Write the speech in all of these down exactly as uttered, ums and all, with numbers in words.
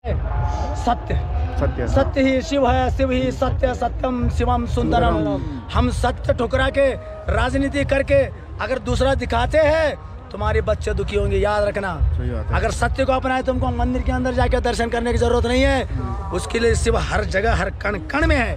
सत्य सत्य सत्य ही शिव है, शिव ही सत्य, सत्यम शिवम सुंदरम। हम सत्य ठुकरा के राजनीति करके अगर दूसरा दिखाते हैं, तुम्हारे बच्चे दुखी होंगे, याद रखना। अगर सत्य को अपनाए, तुमको मंदिर के अंदर जाकर दर्शन करने की जरूरत नहीं है, उसके लिए शिव हर जगह हर कण कण में है।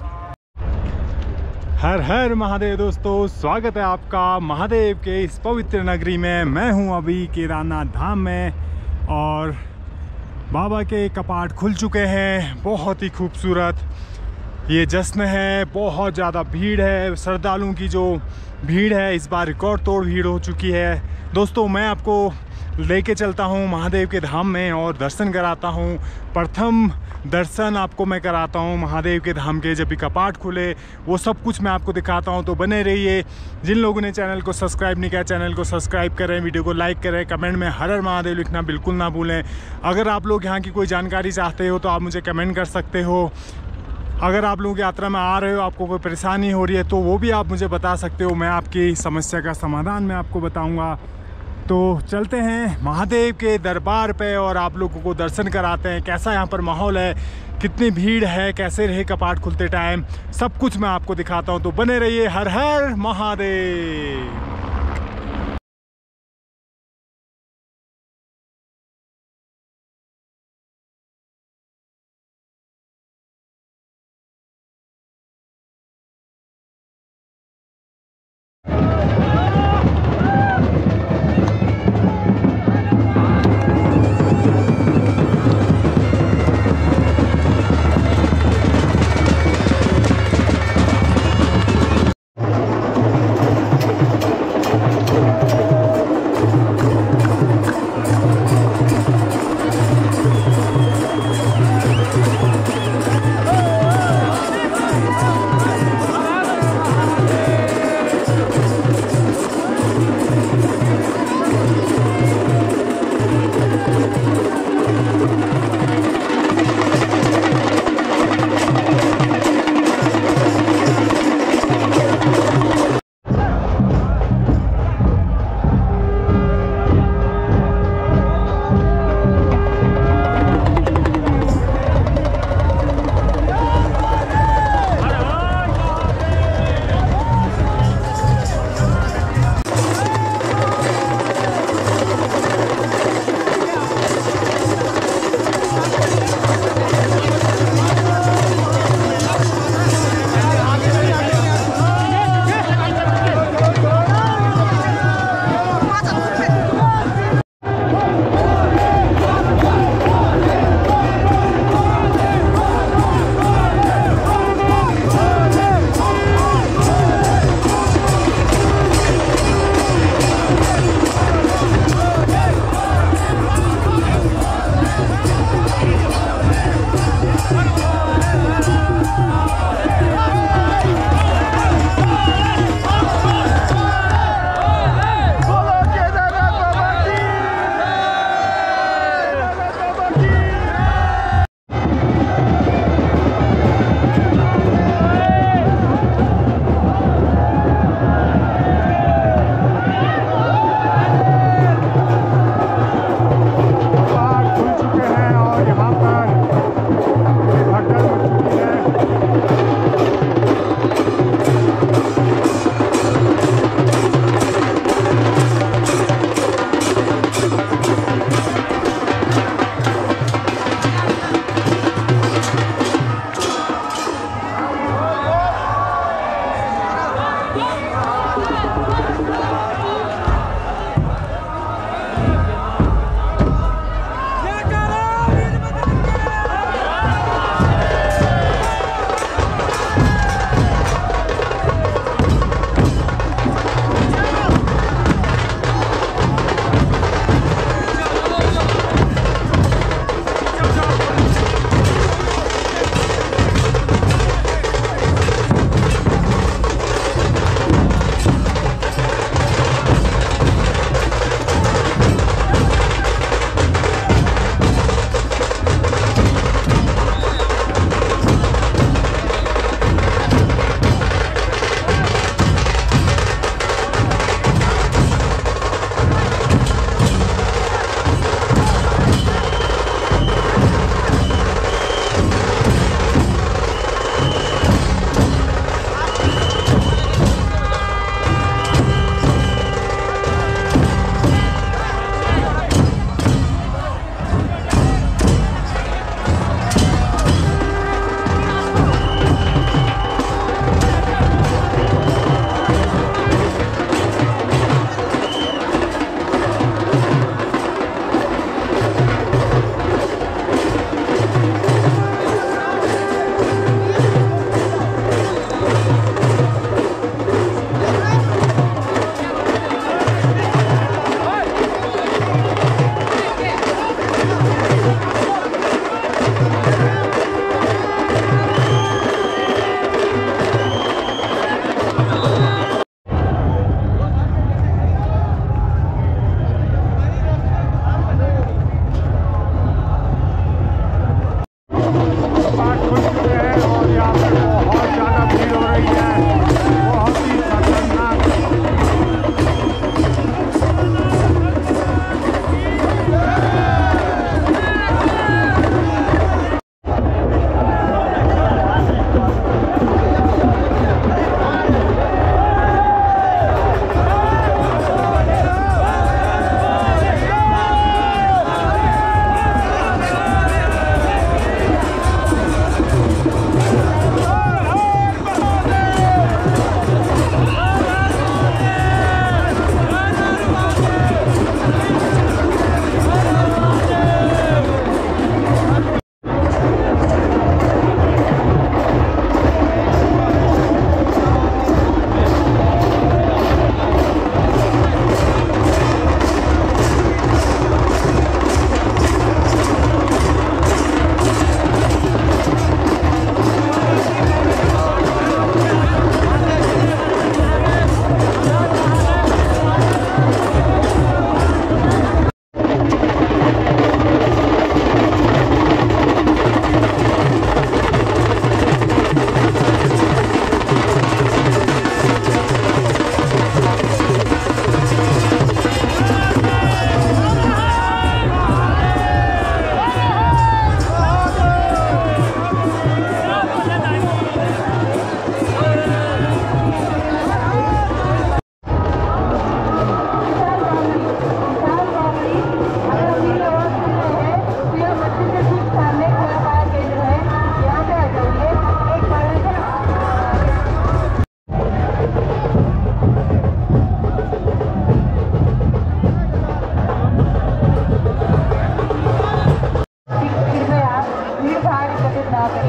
हर हर महादेव दोस्तों, स्वागत है आपका महादेव के इस पवित्र नगरी में। मैं हूं अभी केदारनाथ धाम में और बाबा के कपाट खुल चुके हैं। बहुत ही खूबसूरत ये जश्न है, बहुत ज़्यादा भीड़ है। श्रद्धालुओं की जो भीड़ है इस बार रिकॉर्ड तोड़ भीड़ हो चुकी है। दोस्तों मैं आपको लेके चलता हूँ महादेव के धाम में और दर्शन कराता हूँ। प्रथम दर्शन आपको मैं कराता हूँ महादेव के धाम के, जब भी कपाट खुले वो सब कुछ मैं आपको दिखाता हूँ। तो बने रहिए। जिन लोगों ने चैनल को सब्सक्राइब नहीं किया, चैनल को सब्सक्राइब करें, वीडियो को लाइक करें, कमेंट में हर हर महादेव लिखना बिल्कुल ना भूलें। अगर आप लोग यहाँ की कोई जानकारी चाहते हो तो आप मुझे कमेंट कर सकते हो। अगर आप लोग यात्रा में आ रहे हो, आपको कोई परेशानी हो रही है तो वो भी आप मुझे बता सकते हो। मैं आपकी समस्या का समाधान मैं आपको बताऊँगा। तो चलते हैं महादेव के दरबार पे और आप लोगों को दर्शन कराते हैं। कैसा यहाँ पर माहौल है, कितनी भीड़ है, कैसे रहे कपाट खुलते टाइम, सब कुछ मैं आपको दिखाता हूँ। तो बने रहिए। हर हर महादेव।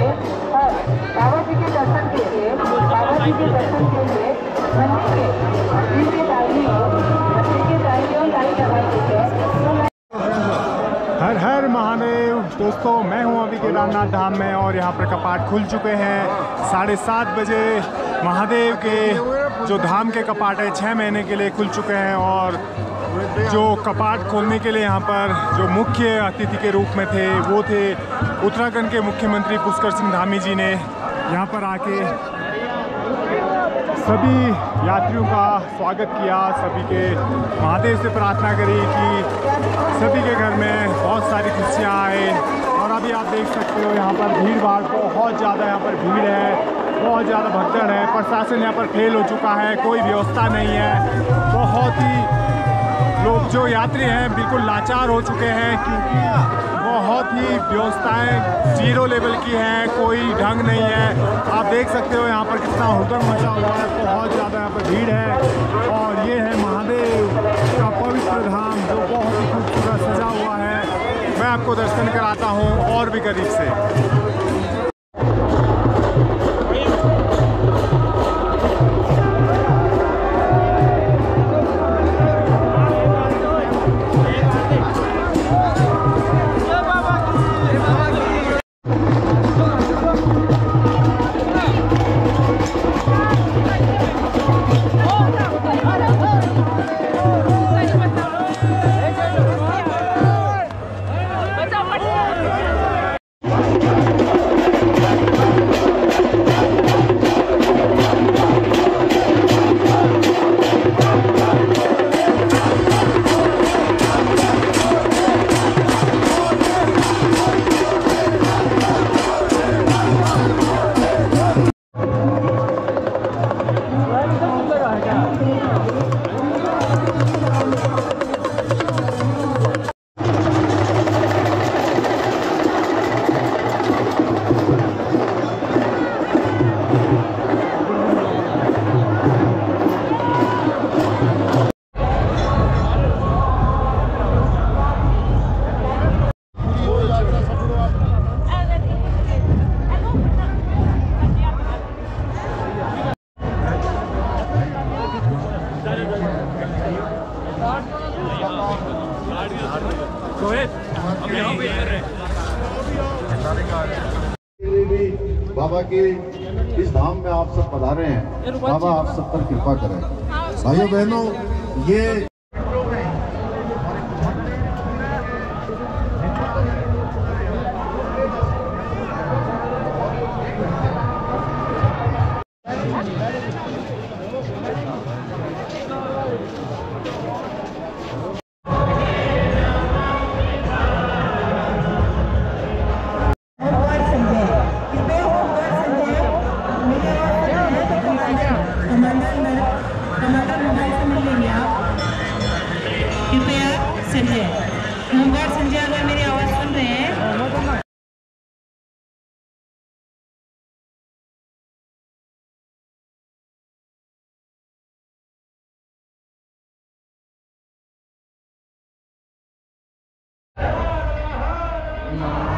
लिए और बाबा जी के दर्शन के लिए बाबा जी के दर्शन के लिए मंदिर के मंदिर के दाहिनी ओर मंदिर के दाहिनी ओर लाइन लगाई गई है। हर हर महादेव। दोस्तों, मैं हूं अभी केदारनाथ धाम में और यहाँ पर कपाट खुल चुके हैं। साढ़े सात बजे महादेव के जो धाम के कपाट है छः महीने के लिए खुल चुके हैं और जो कपाट खोलने के लिए यहाँ पर जो मुख्य अतिथि के रूप में थे वो थे उत्तराखंड के मुख्यमंत्री पुष्कर सिंह धामी जी ने यहाँ पर आके सभी यात्रियों का स्वागत किया। सभी के महादेव से प्रार्थना करी कि सभी के घर में बहुत सारी खुशियाँ आए। और अभी आप देख सकते हो यहाँ पर भीड़ भाड़ बहुत ज़्यादा, यहाँ पर भीड़ है, बहुत ज़्यादा भगदड़ है। प्रशासन यहाँ पर फेल हो चुका है, कोई व्यवस्था नहीं है। बहुत ही लोग जो यात्री हैं बिल्कुल लाचार हो चुके हैं क्योंकि बहुत ही व्यवस्थाएं जीरो लेवल की हैं, कोई ढंग नहीं है। आप देख सकते हो यहाँ पर कितना हुड़दंग मचा हुआ है, बहुत ज़्यादा यहाँ पर भीड़ है। और ये है महादेव का पवित्र धाम जो बहुत ही खूबसूरत सजा हुआ है। मैं आपको दर्शन कराता हूँ और भी करीब से। बाबा के इस धाम में आप सब पधारे हैं। बाबा आप सब पर कृपा करें। भाइयों बहनों, ये संजय, होमगार्ड संजय, अगर मेरी आवाज सुन रहे हैं No.